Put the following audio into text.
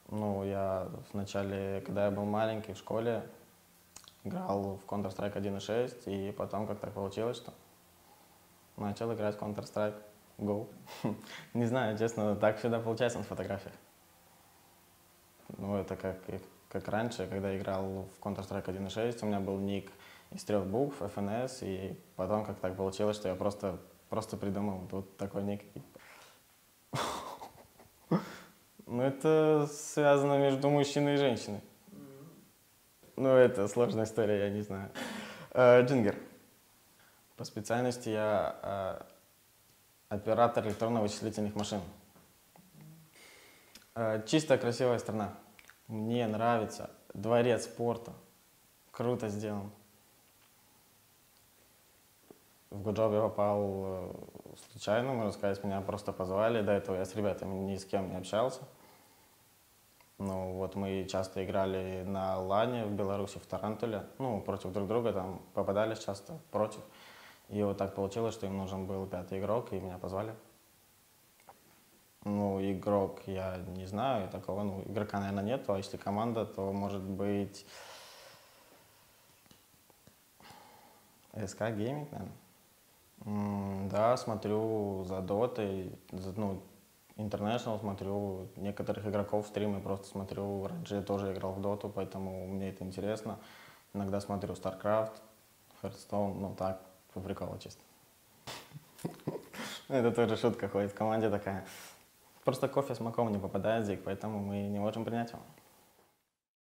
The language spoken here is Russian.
Ну, я вначале, когда я был маленький в школе, играл в Counter-Strike 1.6, и потом как так получилось, что начал играть в Counter-Strike Go. Не знаю, честно, так всегда получается на фотографиях. Ну, это как раньше, когда играл в Counter-Strike 1.6, у меня был ник из 3 букв, FNS, и потом как так получилось, что я просто придумал вот такой ник. Ну, это связано между мужчиной и женщиной. Ну, это сложная история, я не знаю. Джингер. По специальности я оператор электронно-вычислительных машин. Чистая, красивая страна. Мне нравится. Дворец спорта. Круто сделан. В Гуджоу я попал случайно, можно сказать, меня просто позвали. До этого я с ребятами ни с кем не общался. Ну вот мы часто играли на лане в Беларуси, в Тарантуле. Ну, против друг друга там попадались часто, против. И вот так получилось, что им нужен был 5-й игрок, и меня позвали. Ну, игрок я не знаю, такого, ну, игрока, наверное, нету, а если команда, то может быть СК Гейминг, наверное. Да, смотрю за Дотой, ну, International смотрю, некоторых игроков стримы просто смотрю. Раньше я тоже играл в Доту, поэтому мне это интересно. Иногда смотрю StarCraft, Hearthstone, ну так, по приколу чисто. Это тоже шутка ходит в команде такая. Просто кофе с маком не попадает, Зик, поэтому мы не можем принять его.